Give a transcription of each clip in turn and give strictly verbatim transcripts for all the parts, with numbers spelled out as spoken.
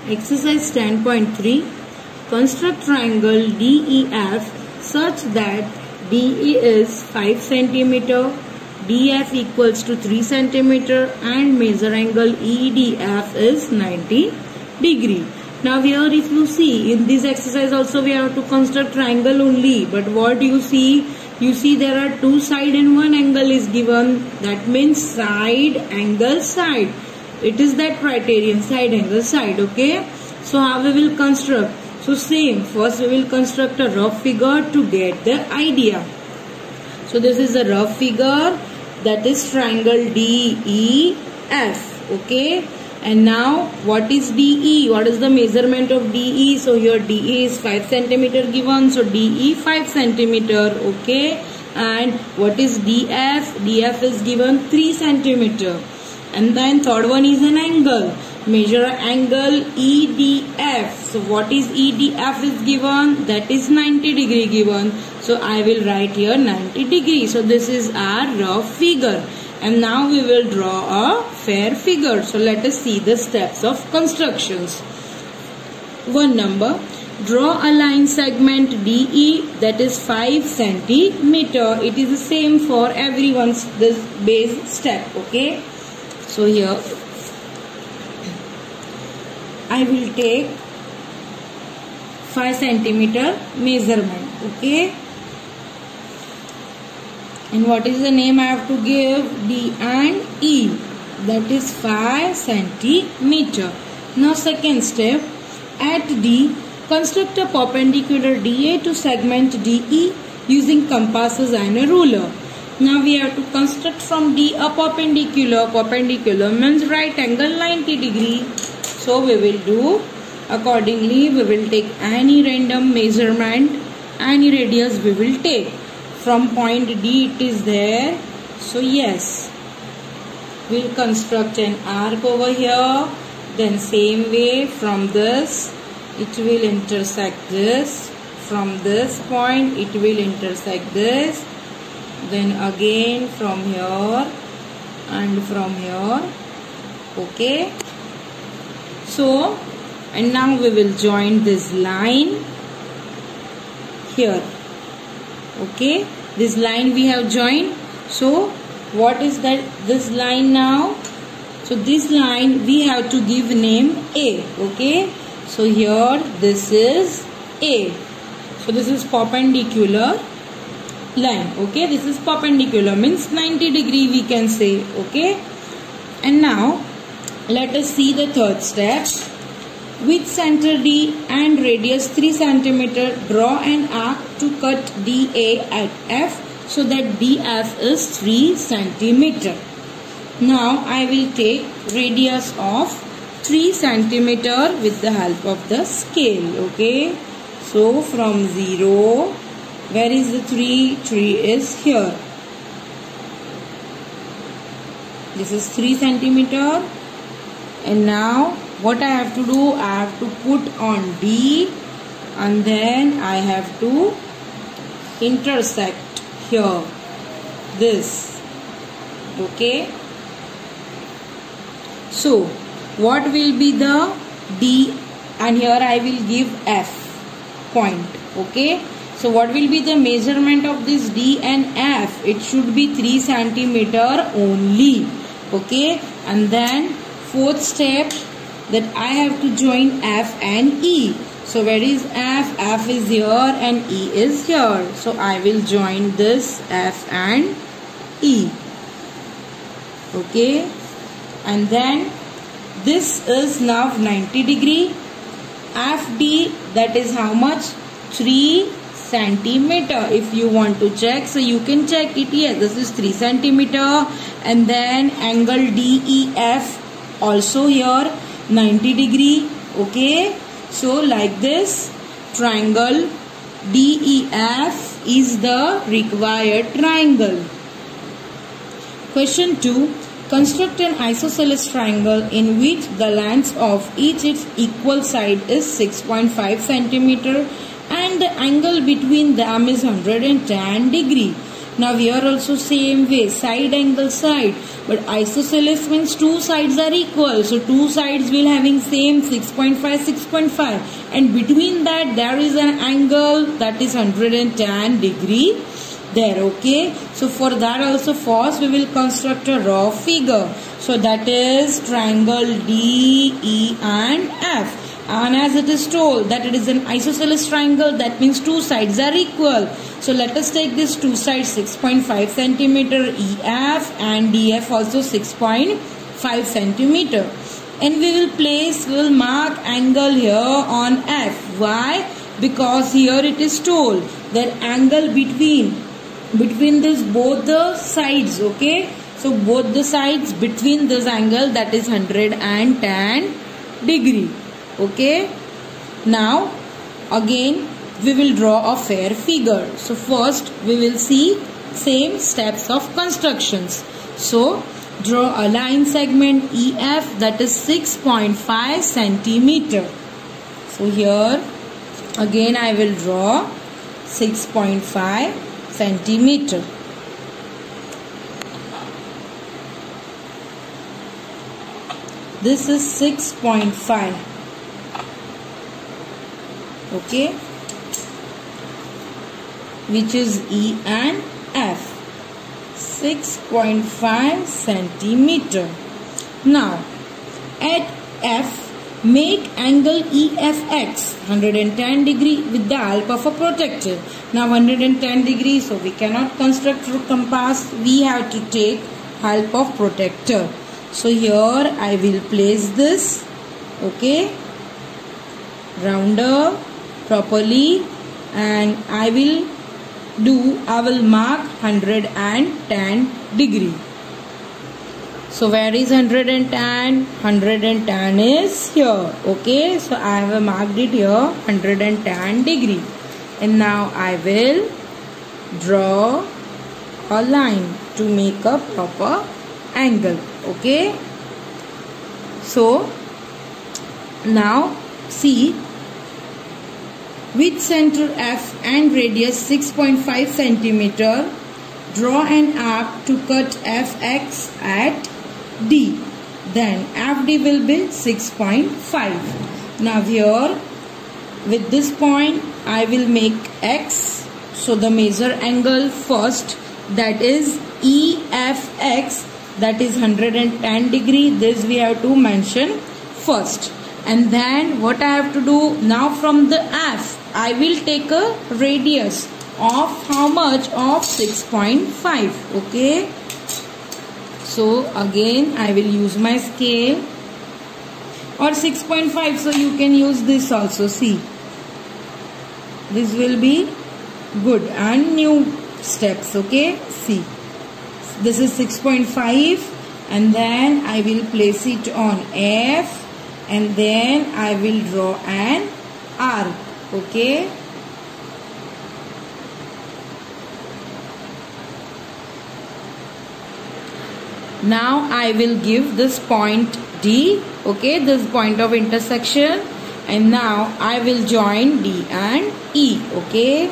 Exercise ten point three. Construct triangle D E F such that D E is five centimeter, D F equals to three centimeter and measure angle E D F is ninety degree. Now here if you see in this exercise also we have to construct triangle only, but what you see? You see there are two side and one angle is given. That means side, angle, side. It is that criterion, side, angle, side. Okay. So how we will construct? So same, first we will construct a rough figure to get the idea. So this is a rough figure, that is triangle D E F. Okay. And now what is D E? What is the measurement of D E? So here D E is five centimeter given. So D E five centimeter. Okay. And what is D F? D F is given three centimeter. And then third one is an angle. Measure angle E D F. So what is E D F is given? That is ninety degree given. So I will write here ninety degree. So this is our rough figure. And now we will draw a fair figure. So let us see the steps of constructions. One number. Draw a line segment D E that is five centimeter. It is the same for everyone's this base step. Okay. So here I will take five centimeter measurement. Okay. And what is the name I have to give? D and E. That is five centimeter. Now second step. At D, construct a perpendicular D A to segment D E using compasses and a ruler. Now we have to construct from D a perpendicular. Perpendicular means right angle ninety degree. So we will do accordingly. We will take any random measurement, any radius we will take. From point D it is there. So yes, we will construct an arc over here. Then same way from this it will intersect this. From this point it will intersect this. Then again from here and from here. Okay. So and now we will join this line here. Okay, this line we have joined. So what is that this line now? So this line we have to give name A. Okay, so here this is A. So this is perpendicular line. Okay, this is perpendicular means ninety degree we can say. Okay, and now let us see the third step. With center D and radius three centimeter, draw an arc to cut D A at F so that D F is three centimeter. Now I will take radius of three centimeter with the help of the scale. Okay. So from zero, where is the three? three is here. This is three centimeter. And now what I have to do? I have to put on D and then I have to intersect here this. Okay. So what will be the D, and here I will give F point. Okay. So what will be the measurement of this D and F? It should be three centimeter only. Okay. And then fourth step, that I have to join F and E. So where is F? F is here and E is here. So I will join this F and E. Okay. And then this is now ninety degree. F D, that is how much? three centimeter. If you want to check, so you can check it. Yes, this is three centimeter. And then angle D E F also here ninety degree. Okay, so like this triangle D E F is the required triangle. Question two. Construct an isosceles triangle in which the length of each its equal side is six point five centimeter and the angle between them is one hundred ten degree. Now here also same way, side angle side, but isosceles means two sides are equal, so two sides will having same six point five, six point five, and between that there is an angle that is one hundred ten degree there. Okay, so for that also first we will construct a raw figure. So that is triangle D, E and F. And as it is told that it is an isosceles triangle, that means two sides are equal. So let us take this two sides six point five centimeter E F and D F also six point five centimeter. And we will place, we will mark angle here on F. Why? Because here it is told that angle between, between this both the sides, okay. So both the sides between this angle, that is one hundred ten degree. Okay, now again we will draw a fair figure. So first we will see same steps of constructions. So draw a line segment E F, that is six point five centimeter. So here again I will draw six point five centimeter. This is six point five. Okay, which is E and F, six point five centimeter. Now at F, make angle E F X one hundred ten degree with the help of a protractor. Now one hundred ten degree, so we cannot construct through compass, we have to take help of protractor. So here I will place this, okay, rounder properly, and I will do, I will mark one hundred ten degree. So where is one hundred ten? one hundred ten is here, okay. So I have marked it here, one hundred ten degree. And now I will draw a line to make a proper angle, okay. So now see, with center F and radius six point five centimeter, draw an arc to cut F X at D. Then F D will be six point five. Now here with this point I will make X. So the measure angle first, that is E F X, that is one hundred ten degree. This we have to mention first. And then what I have to do now, from the F I will take a radius of how much, of six point five, okay. So again I will use my scale, or six point five, so you can use this also. See, this will be good and new steps, okay. See, this is six point five, and then I will place it on F, and then I will draw an arc, okay. Now I will give this point D, okay, this point of intersection, and now I will join D and E, okay.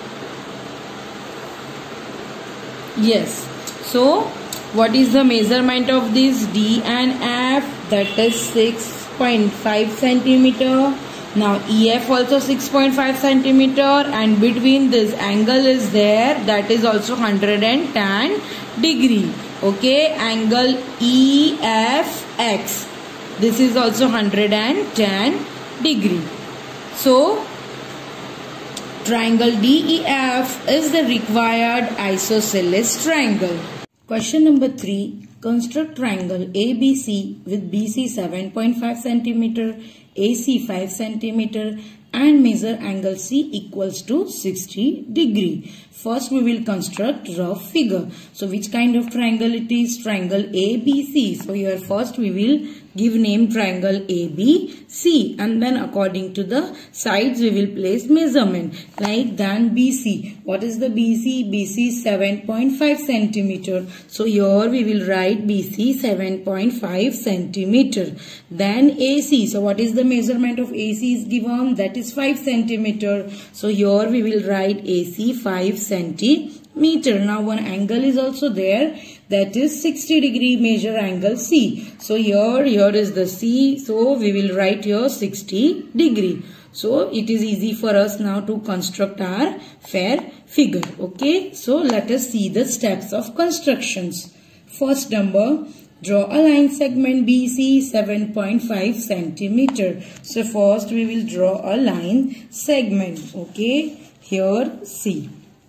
Yes, so what is the measurement of this D and F? That is six point five centimeter. Now E F also six point five centimeter, and between this angle is there, that is also one hundred ten degree, okay. Angle E F X, this is also one hundred ten degree. So triangle D E F is the required isosceles triangle. Question number three. Construct triangle A B C with B C seven point five centimeter, A C five centimeter, and measure angle C equals to sixty degree. First we will construct rough figure. So which kind of triangle it is? Triangle A B C. So here first we will give name triangle A B C, and then according to the sides we will place measurement. Like then B C. What is the B C? B C seven point five centimeter. So here we will write B C seven point five centimeter. Then A C. So what is the measurement of A C is given? That is five centimeter. So here we will write A C five centimeter. meter. Now one angle is also there, that is sixty degree. Measure angle C. So here, here is the C. So we will write here sixty degree. So it is easy for us now to construct our fair figure. Okay. So let us see the steps of constructions. First number, draw a line segment B C seven point five centimeter. So first we will draw a line segment. Okay. Here C.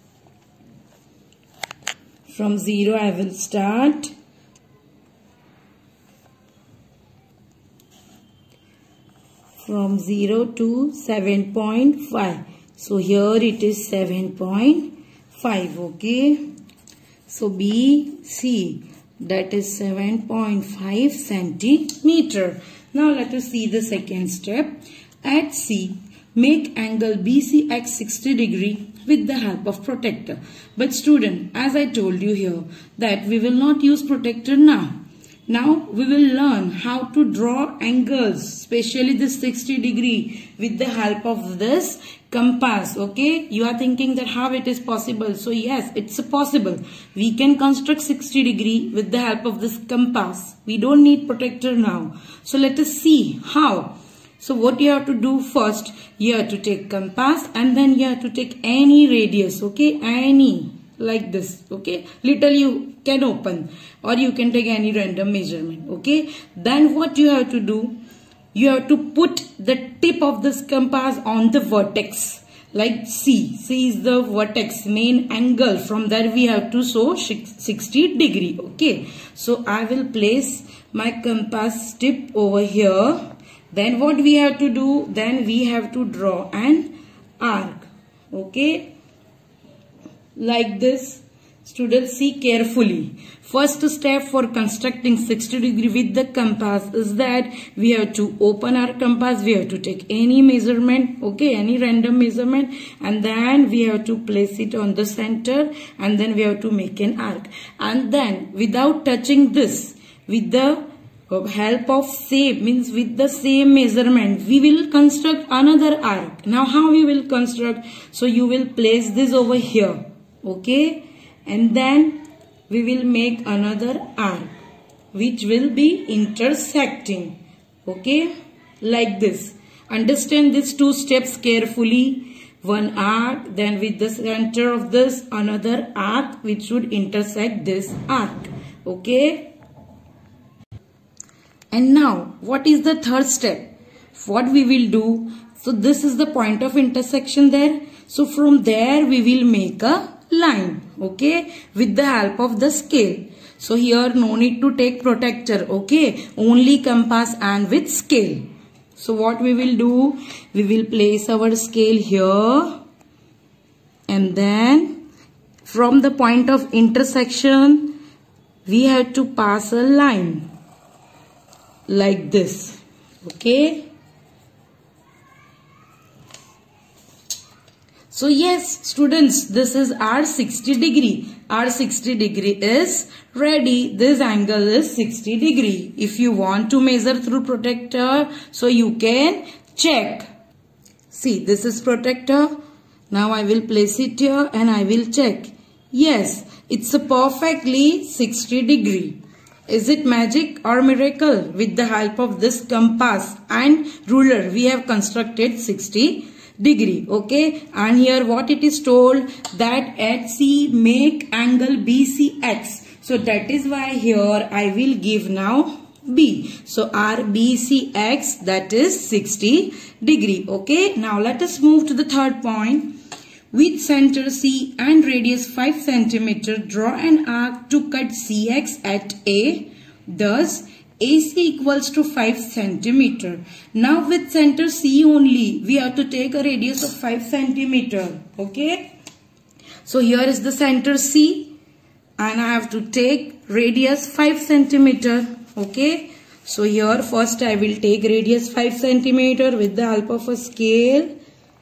From zero I will start. From zero to seven point five. So here it is seven point five. Okay. So B C, that is seven point five centimeter. Now let us see the second step. At C, make angle B C X sixty degree with the help of protractor. But student, as I told you here, that we will not use protractor now. Now we will learn how to draw angles, especially this sixty degree, with the help of this compass. Okay, you are thinking that how it is possible. So yes, it's possible. We can construct sixty degree with the help of this compass. We don't need protractor now. So let us see how. So what you have to do first, you have to take compass and then you have to take any radius. Okay, any, like this. Okay, little you can open, or you can take any random measurement. Okay, then what you have to do, you have to put the tip of this compass on the vertex, like C. C is the vertex, main angle. From there we have to show sixty degree. Okay, so I will place my compass tip over here. Then what we have to do, then we have to draw an arc. Okay, like this. Students, see carefully. First step for constructing sixty degree with the compass is that we have to open our compass. We have to take any measurement, okay, any random measurement, and then we have to place it on the center, and then we have to make an arc. And then without touching this, with the help of same, means with the same measurement, we will construct another arc. Now how we will construct? So you will place this over here, okay, and then we will make another arc which will be intersecting, okay, like this. Understand these two steps carefully. One arc, then with the center of this another arc which should intersect this arc. Okay. And now what is the third step? What we will do? So this is the point of intersection there. So from there we will make a line, okay, with the help of the scale. So here no need to take protractor, okay, only compass and with scale. So what we will do, we will place our scale here, and then from the point of intersection we have to pass a line like this, okay. So yes, students, this is our sixty degree. Our sixty degree is ready. This angle is sixty degree. If you want to measure through protractor, so you can check. See, this is protractor. Now I will place it here and I will check. Yes, it's a perfectly sixty degree. Is it magic or miracle? With the help of this compass and ruler, we have constructed sixty degree, okay. And here what it is told, that at C make angle B C X. So that is why here I will give now B. So our B C X, that is sixty degree, okay. Now let us move to the third point. With center C and radius five centimeter, draw an arc to cut C X at A. Thus A C equals to five centimeter. Now with center C only, we have to take a radius of five centimeter. Okay. So here is the center C and I have to take radius five centimeter. Okay. So here first I will take radius five centimeter with the help of a scale.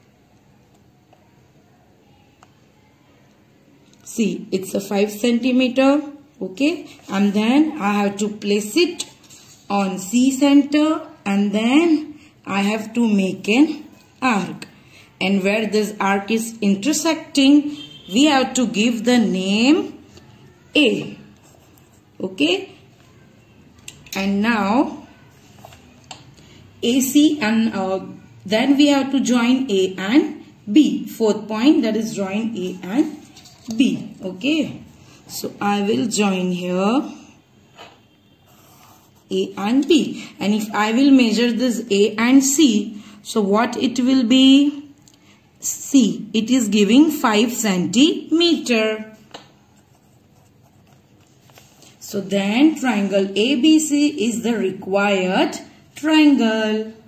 See, it's a five centimeter. Okay. And then I have to place it on C center, and then I have to make an arc, and where this arc is intersecting, we have to give the name A. Okay. And now A C and uh, then we have to join A and B. Fourth point, that is join A and B. Okay. So I will join here A and B. And if I will measure this A and C, so what it will be? C. It is giving five centimeter. So then triangle A B C is the required triangle.